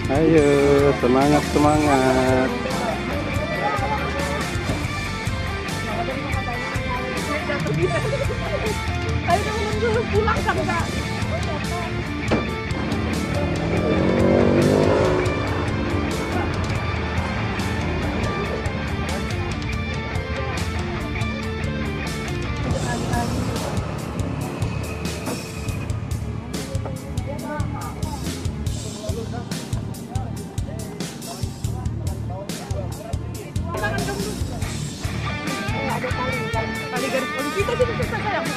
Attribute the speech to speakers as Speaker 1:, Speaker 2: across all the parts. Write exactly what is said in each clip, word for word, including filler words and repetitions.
Speaker 1: Ayo, semangat semangat.
Speaker 2: Ayo dulu pulang kan Kak. Tali garis polisi kita sih bisa sayang.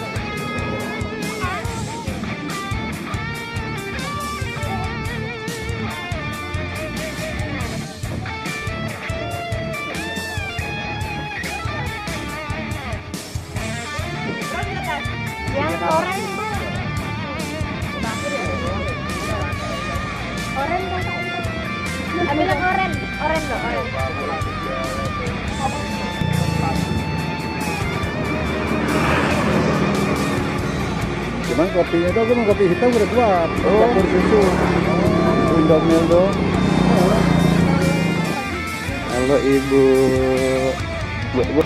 Speaker 2: Yang oren bu, oren kan? Ambil yang oren, oren loh, oren.
Speaker 1: Cuman kopinya itu aku mau kopi hitam udah buat. Oh. Campur susu. Indomil dong. Halo ibu. Bu, bu.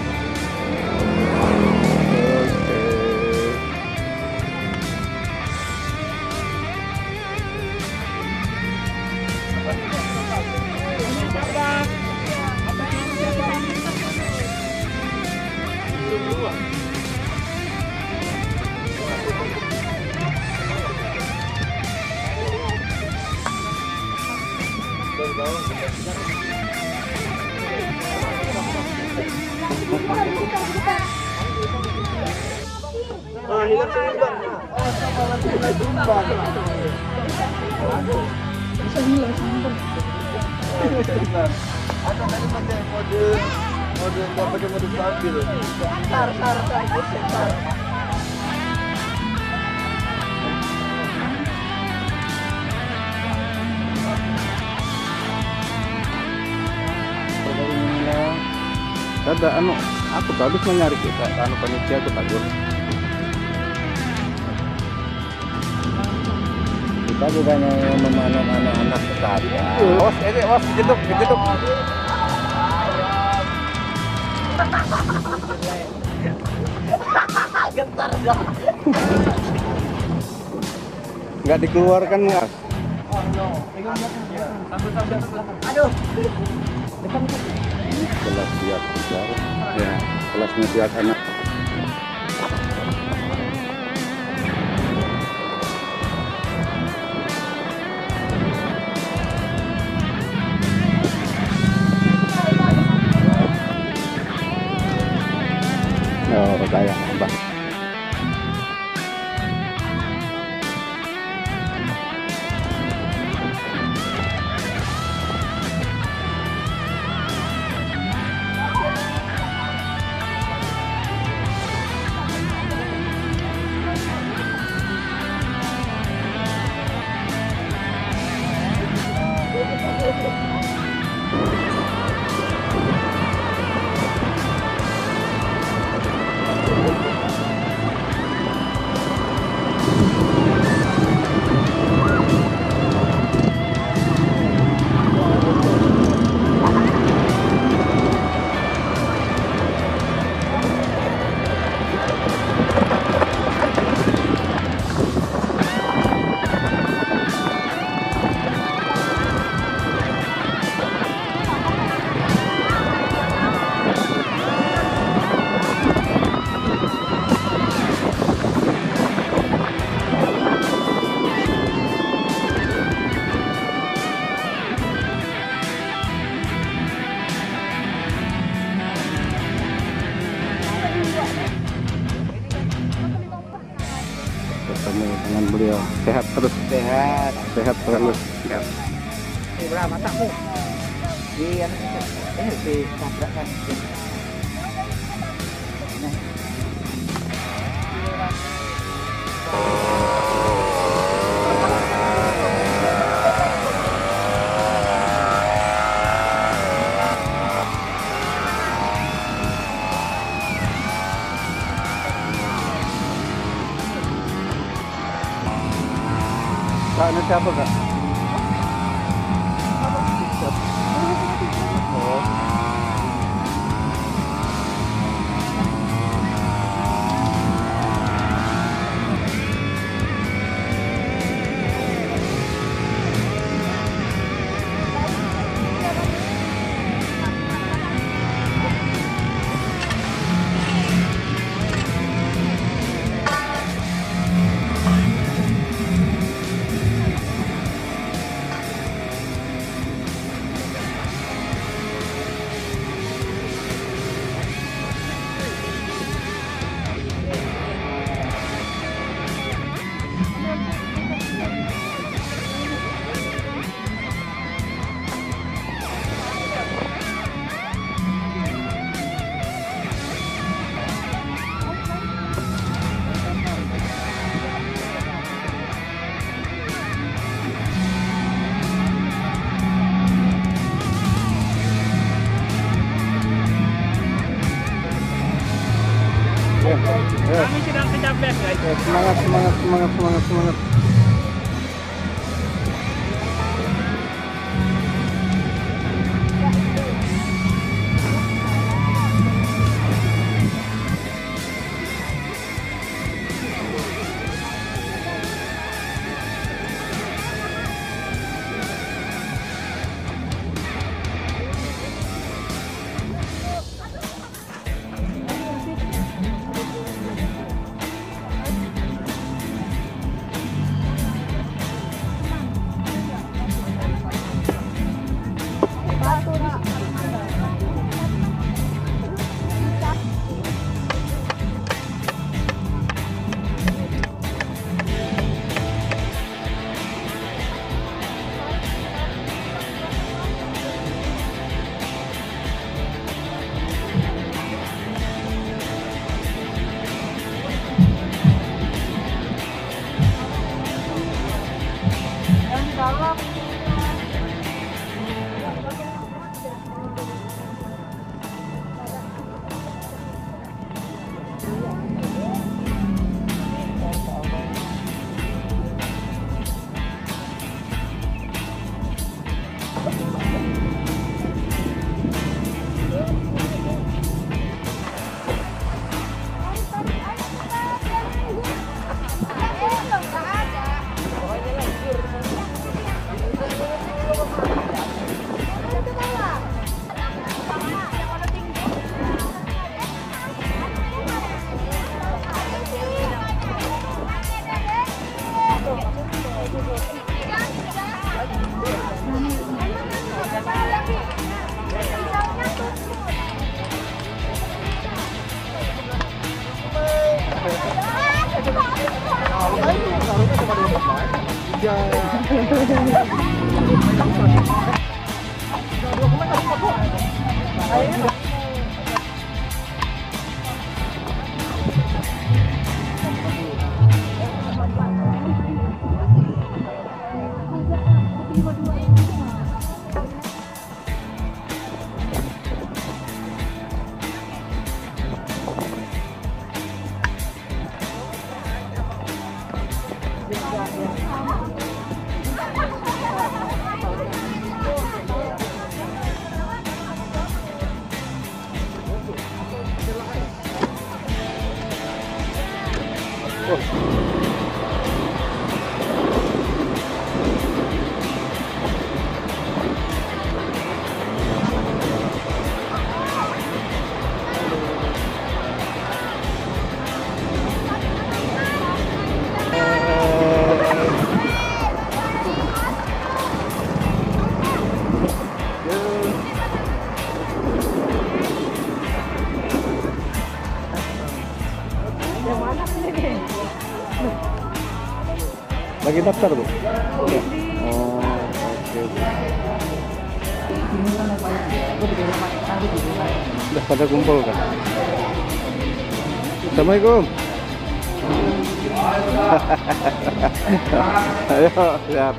Speaker 3: Ah, hilang seimbang. Oh, sama nanti hilang seimbang. Bisa hilang seimbang. Atau tadi pakai mode mode nggak pakai mode stabil.
Speaker 2: Tar, tar, tar, tar.
Speaker 1: Ada anu, aku tuh habis nyari kita, anu panitia aku tagur. Kita bukan yang memanam anak-anak saja. Awas, ini awas dijeduk, dijeduk.
Speaker 3: Gentar dong.
Speaker 1: Nggak dikeluarkan nggak?
Speaker 3: Oh no, pegang belakang. Sambil sambil belakang. Aduh. Depan depan.
Speaker 1: Kelas biak besar, ya kelasnya biak anak. Oh, percaya, Mbak. Bertemu dengan beliau, sehat terus,
Speaker 3: Sehat.
Speaker 1: sehat terus. Ya.
Speaker 3: Eh, berapa takmu? Iya, eh, di tabrakan. Nah.
Speaker 1: Kak, ini siapa kak? Oh.
Speaker 3: Kami sedang kecapean guys.
Speaker 1: Ya, semangat, semangat, semangat, semangat, semangat. Lagi daftar, Bu? Oh, oke. Udah pada kumpul kan? Assalamualaikum. Ayo, siap.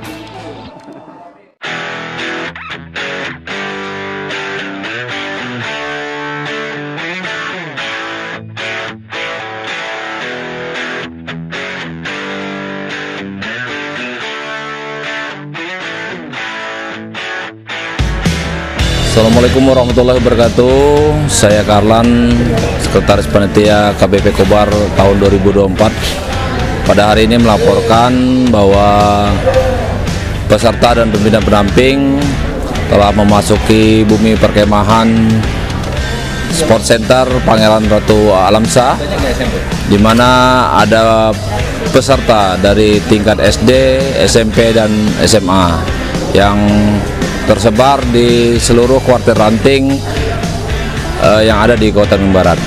Speaker 4: Assalamualaikum warahmatullahi wabarakatuh. Saya Karlan, Sekretaris Panitia K B P Kobar tahun dua ribu dua puluh empat. Pada hari ini melaporkan bahwa peserta dan pembina pendamping telah memasuki bumi perkemahan Sport Center Pangeran Ratu Alamsyah, di mana ada peserta dari tingkat S D, S M P, dan S M A yang tersebar di seluruh kuartir ranting uh, yang ada di Kota Bandung Barat.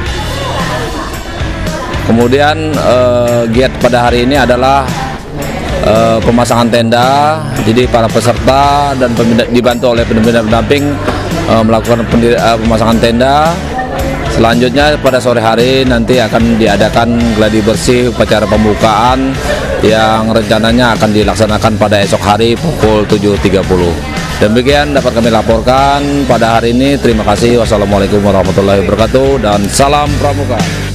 Speaker 4: Kemudian uh, giat pada hari ini adalah uh, pemasangan tenda. Jadi para peserta dan pembina, dibantu oleh pembina pendamping uh, melakukan pendiri, uh, pemasangan tenda. Selanjutnya pada sore hari nanti akan diadakan gladi bersih upacara pembukaan yang rencananya akan dilaksanakan pada esok hari pukul tujuh tiga puluh. Demikian dapat kami laporkan pada hari ini. Terima kasih. Wassalamualaikum warahmatullahi wabarakatuh dan salam pramuka.